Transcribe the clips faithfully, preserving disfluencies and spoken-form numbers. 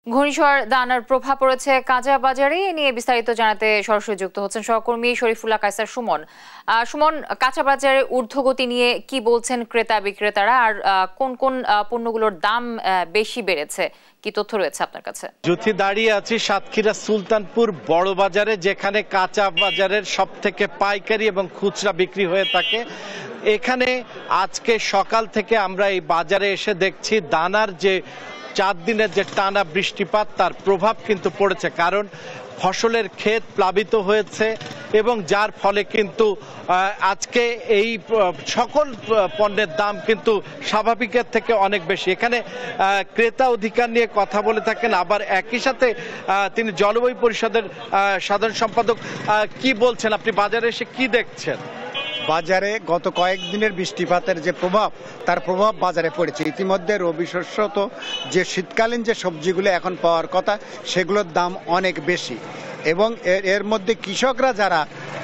ঘূর্ণিঝড় দানার প্রভাব পড়েছে কাঁচা বাজারে। এ নিয়ে বিস্তারিত জানাতে সরাসরি যুক্ত হচ্ছেন সহকর্মী শরীফুল্লাহ কায়সার সুমন। সুমন, কাঁচা বাজারে ঊর্ধ্বগতি নিয়ে কি বলছেন ক্রেতা বিক্রেতারা, আর কোন কোন পণ্যগুলোর দাম বেশি বেড়েছে, কি তথ্য রয়েছে আপনার কাছে? জ্যোতি, দাঁড়িয়ে আছি সাতক্ষীরা সুলতানপুর বড় বাজারে, যেখানে কাঁচা বাজারের সব থেকে পাইকারি এবং খুচরা বিক্রি হয়ে থাকে। এখানে আজকে সকাল থেকে আমরা এই বাজারে এসে দেখছি দানার যে চার দিনের যে টানা বৃষ্টিপাত তার প্রভাব কিন্তু পড়েছে, কারণ ফসলের ক্ষেত প্লাবিত হয়েছে এবং যার ফলে কিন্তু আজকে এই সকল পণ্যের দাম কিন্তু স্বাভাবিকের থেকে অনেক বেশি। এখানে ক্রেতা অধিকার নিয়ে কথা বলে থাকেন, আবার একই সাথে তিনি জলবায়ু পরিষদের সাধারণ সম্পাদক। কি বলছেন আপনি, বাজারে এসে কি দেখছেন? বাজারে গত কয়েকদিনের বৃষ্টিপাতের যে প্রভাব, তার প্রভাব বাজারে পড়েছে। ইতিমধ্যে রবি শস্য তো যে শীতকালীন যে সবজিগুলো এখন পাওয়ার কথা সেগুলোর দাম অনেক বেশি, এবং এর মধ্যে কৃষকরা যারা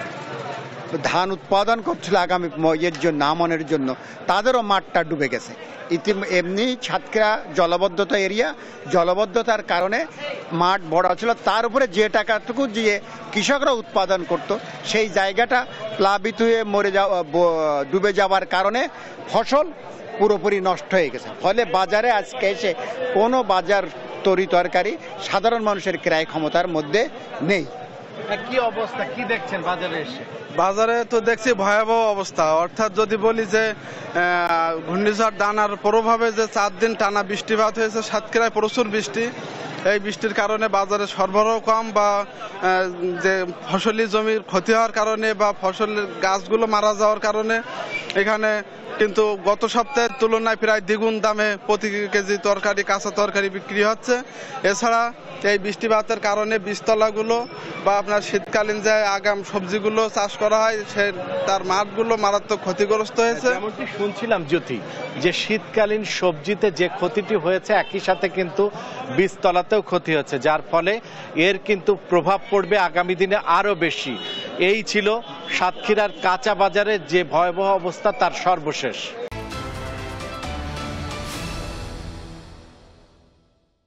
ধান উৎপাদন করছিল আগামী এর জন্য আমনের জন্য, তাদেরও মাঠটা ডুবে গেছে। ইতি এমনি সাতক্ষীরা জলবদ্ধতা এরিয়া, জলবদ্ধতার কারণে মাঠ বড় ছিল, তার উপরে যে টাকাটুকু দিয়ে কৃষকরা উৎপাদন করত সেই জায়গাটা প্লাবিত হয়ে মরে যাওয়া ডুবে যাওয়ার কারণে ফসল পুরোপুরি নষ্ট হয়ে গেছে। ফলে বাজারে আজকে এসে কোনো বাজার তরি তরকারি সাধারণ মানুষের ক্রয় ক্ষমতার মধ্যে নেই। কি অবস্থা, কি দেখছেন বাজারে এসে? বাজারে তো দেখছি ভয়াবহ অবস্থা। অর্থাৎ যদি বলি যে ঘূর্ণিঝড় দানার প্রভাবে যে চার দিন টানা বৃষ্টিপাত হয়েছে, সাতক্ষীরায় প্রচুর বৃষ্টি। এই বৃষ্টির কারণে বাজারে সরবরাহ কম, বা যে ফসলি জমির ক্ষতি হওয়ার কারণে বা ফসলের গাছগুলো মারা যাওয়ার কারণে এখানে কিন্তু গত সপ্তাহের তুলনায় প্রায় দ্বিগুণ দামে প্রতি কেজি তরকারি, কাঁচা তরকারি বিক্রি হচ্ছে। এছাড়া এই বৃষ্টিপাতের কারণে বীজতলাগুলো বা আপনার শীতকালীন যে আগাম সবজিগুলো চাষ করা হয় সে তার মাঠগুলো মারাত্মক ক্ষতিগ্রস্ত হয়েছে। এমনটি শুনছিলাম জ্যোতি, যে শীতকালীন সবজিতে যে ক্ষতিটি হয়েছে একই সাথে কিন্তু বীজতলাতেও ক্ষতি হচ্ছে, যার ফলে এর কিন্তু প্রভাব পড়বে আগামী দিনে আরও বেশি। এই ছিল সাতক্ষীরার কাঁচা বাজারের যে ভয়াবহ অবস্থা, তার সর্বশেষ।